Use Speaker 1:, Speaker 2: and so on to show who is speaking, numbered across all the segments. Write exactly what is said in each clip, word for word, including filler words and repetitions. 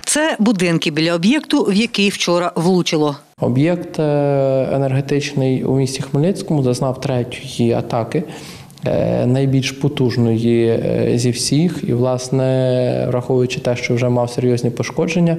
Speaker 1: Це будинки біля об'єкту, в який вчора влучило.
Speaker 2: Об'єкт енергетичний у місті Хмельницькому зазнав третьої атаки, найбільш потужної зі всіх. І, власне, враховуючи те, що вже мав серйозні пошкодження,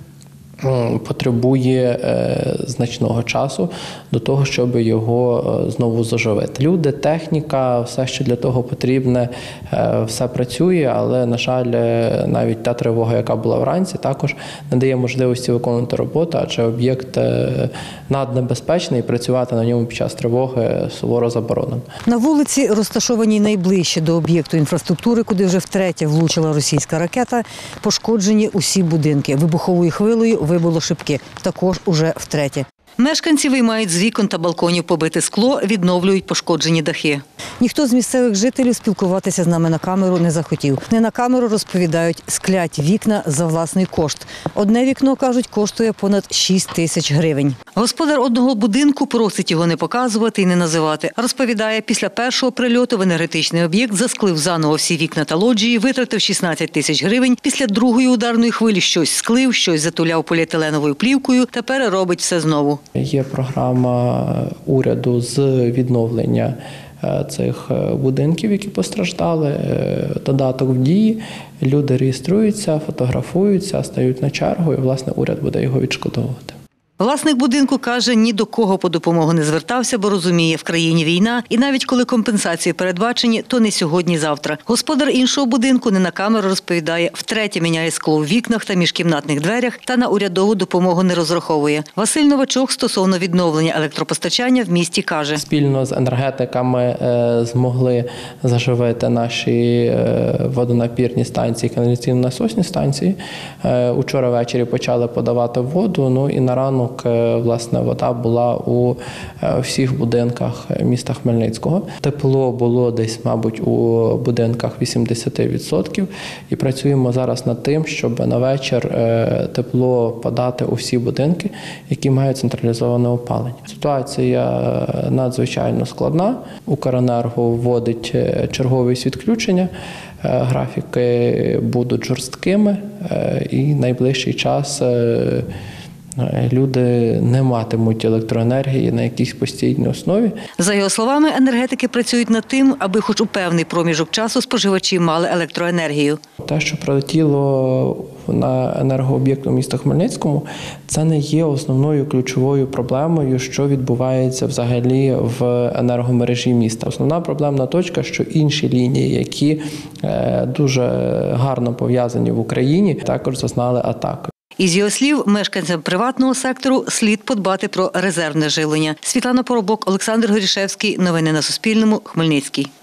Speaker 2: потребує значного часу до того, щоб його знову заживити. Люди, техніка, все, що для того потрібне, все працює, але, на жаль, навіть та тривога, яка була вранці, також не дає можливості виконувати роботу, адже об'єкт наднебезпечний і працювати на ньому під час тривоги суворо заборонено.
Speaker 1: На вулиці, розташованій найближче до об'єкту інфраструктури, куди вже втретє влучила російська ракета, пошкоджені усі будинки. Вибуховою хвилею вибило шибки, також уже втретє. Мешканці виймають з вікон та балконів побите скло, відновлюють пошкоджені дахи. Ніхто з місцевих жителів спілкуватися з нами на камеру не захотів. Не на камеру, розповідають, склять вікна за власний кошт. Одне вікно, кажуть, коштує понад шість тисяч гривень. Господар одного будинку просить його не показувати і не називати. Розповідає, після першого прильоту в енергетичний об'єкт засклив заново всі вікна та лоджії, витратив шістнадцять тисяч гривень. Після другої ударної хвилі щось склив, щось затуляв поліетиленовою плівкою, тепер робить все знову.
Speaker 2: Є програма уряду з відновлення цих будинків, які постраждали, додаток в дії. Люди реєструються, фотографуються, стають на чергу і, власне, уряд буде його відшкодовувати.
Speaker 1: Власник будинку каже, ні до кого по допомогу не звертався, бо розуміє, в країні війна, і навіть коли компенсації передбачені, то не сьогодні-завтра. Господар іншого будинку не на камеру розповідає, втретє міняє скло в вікнах та міжкімнатних дверях та на урядову допомогу не розраховує. Василь Новачок стосовно відновлення електропостачання в місті каже.
Speaker 2: Спільно з енергетиками змогли заживити наші водонапірні станції, каналізаційно-насосні станції. Учора ввечері почали подавати воду, ну і на ранок власне, вода була у всіх будинках міста Хмельницького. Тепло було десь, мабуть, у будинках вісімдесят відсотків. І працюємо зараз над тим, щоб на вечір тепло подати у всі будинки, які мають централізоване опалення. Ситуація надзвичайно складна. Укренерго вводить черговість відключення. Графіки будуть жорсткими і найближчий час люди не матимуть електроенергії на якійсь постійній основі.
Speaker 1: За його словами, енергетики працюють над тим, аби хоч у певний проміжок часу споживачі мали електроенергію.
Speaker 2: Те, що прилетіло на енергооб'єкт у місті Хмельницькому, це не є основною ключовою проблемою, що відбувається взагалі в енергомережі міста. Основна проблемна точка, що інші лінії, які дуже гарно пов'язані в Україні, також зазнали атаки.
Speaker 1: Із його слів, мешканцям приватного сектору слід подбати про резервне живлення. Світлана Поробок, Олександр Горішевський. Новини на Суспільному. Хмельницький.